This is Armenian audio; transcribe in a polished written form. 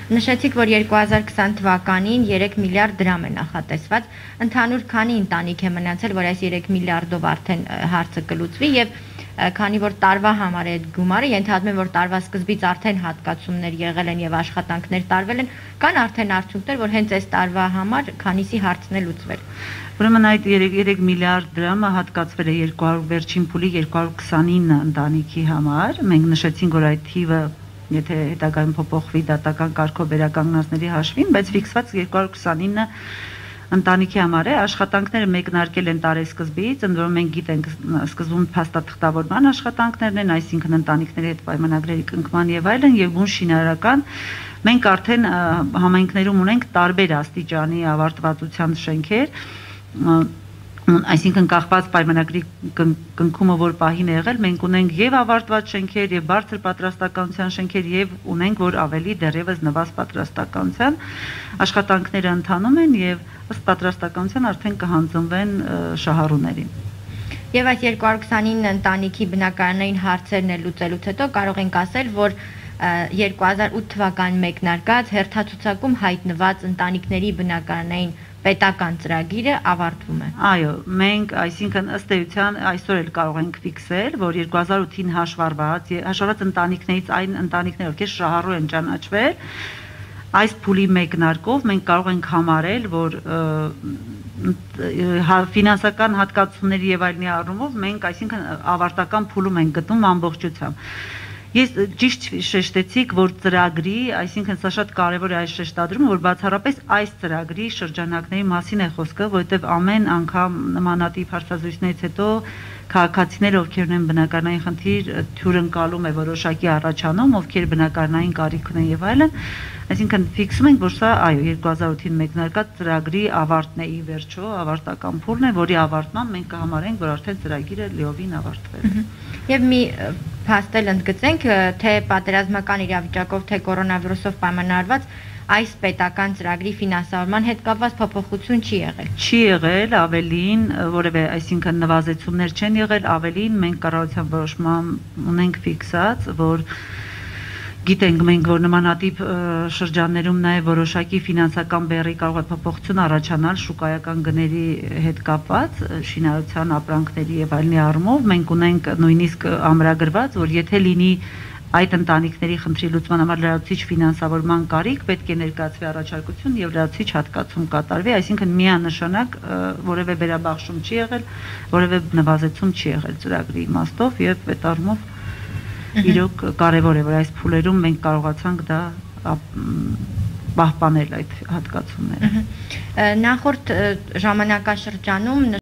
Նշեցիք, որ 2020 թվականին 3 միլիարդ դրամ է նախատեսված, ընդհանուր քանի ընտանիք է մնացել, որ այս 3 միլիարդով արդեն հարցը կլուծվի եւ քանի որ տարվա համար է այդ գումարը, ենթադրում եմ, որ տարվա սկզբից արդեն հատկացումներ եղել են եւ աշխատանքներ տարվել են, կան արդեն արդյունքներ, որ հենց այս տարվա համար քանիսի հարցն է լուծվել։ Ուրեմն այդ 3 միլիարդ դրամը հատկացվել է վերջին փուլի 229 ընտանիքի համար։ Մենք նշեցինք, որ այդ թիվը եթե հետագայում փոփոխվի դատական կարգով վերականգնածների հաշվին, բայց ֆիքսված 229 ընտանիքի համար է, աշխատանքները մեկնարկել են տարեսկզբից, ընդ որում մենք գիտենք սկզբում փաստաթղթավորման աշխատանքներն են, այսինքն ընտանիքների հետ պայմանագրերի կնքման եւ այլն, եւ բուն շինարարական մենք արդեն համայնքներում ունենք տարբեր աստիճանի ավարտվածության շենքեր, այսինքն կախված պայմանագրի կնքումը որ պահին է եղել, մենք ունենք եւ ավարտված շենքեր եւ բարձր պատրաստականության շենքեր եւ ունենք որ ավելի դեռևս նվազ պատրաստականության աշխատանքները ընթանում են եւ ըստ պատրաստականության արդեն կհանձնվեն շահառուներին։ Եվ այս 229 ընտանիքի բնակարանային հարցերն է լուծելուց հետո կարող ենք ասել, որ 2008 թվականին մեկնարկած հերթացուցակում հայտնված ընտանիքների բնակարանային պետական ծրագիրը ավարտվում է։ Այո, մենք, այսինքն ըստ էության այսօր էլ կարող ենք ֆիքսել, որ 2008-ին հաշվառված ընտանիքներից այն ընտանիքներ, ովքեր շահառու են ճանաչվել, այս փուլի մեկնարկով մենք կարող ենք համարել, որ ֆինանսական հատկացումների եւ այլնի առումով մենք, այսինքն ավարտական փուլում ենք գտնում ամբողջությամբ։ Ես ճիշտ շեշտեցիք, որ ծրագրի, այսինքն սա շատ կարևոր է այս շեշտադրումը, որ բացառապես այս ծրագրի շրջանակների մասին է խոսքը, որովհետև ամեն անգամ նմանատիպ հարցազրույցներից հետո քաղաքացիները, ովքեր ունեն բնակարանային խնդիր, թյուրընկալում է որոշակի առաջանում, ովքեր բնակարանային կարիք ունեն եւ այլն, այսինքն ֆիքսում ենք, որ սա այո 2008-ին մեկնարկած ծրագրի ավարտն է ի վերջո, ավարտական փուլն է, որի ավարտման մենք կհամարենք, որ արդեն ծրագիրը լիովին ավարտվել է։ Եվ մի փաստել ընդգծենք, թե պատերազմական իրավիճակով, թե կորոնավիրուսով պայմանավորված այս պետական ծրագրի ֆինանսավորման հետ կապված փոփոխություն չի եղել։ Չի եղել, ավելին, որևէ, այսինքն նվազեցումներ չեն եղել, ավելին մենք կառավարության որոշմամբ ունենք ֆիքսած, որ գիտենք մենք, որ նմանատիպ շրջաններում նաև որոշակի ֆինանսական բեռի կարող է փոփոխություն առաջանալ շուկայական գների հետ կապված, շինարարության ապրանքների եւ այլնի առումով, մենք ունենք նույնիսկ ամրագրված, որ եթե լինի այդ ընտանիքների խնդրի լուծման համար լրացուցիչ ֆինանսավորման կարիք, պետք է ներկայացվի առաջարկություն եւ լրացուցիչ հատկացում կատարվի, այսինքն միանշանակ որևէ վերաբաշխում չի եղել, որևէ նվազեցում չի եղել ծրագրի իմաստով եւ այդ առումով իրոք կարևոր է, որ այս փուլերում մենք կարողացանք դա պահպանել այդ հատկացումները։ Նախորդ ժամանակաշրջանում